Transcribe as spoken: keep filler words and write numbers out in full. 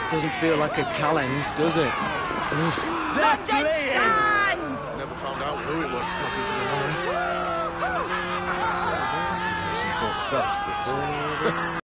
Doesn't feel like a challenge, does it? London stands! Never found out who it was snuck into the money. So, I some thought myself, but...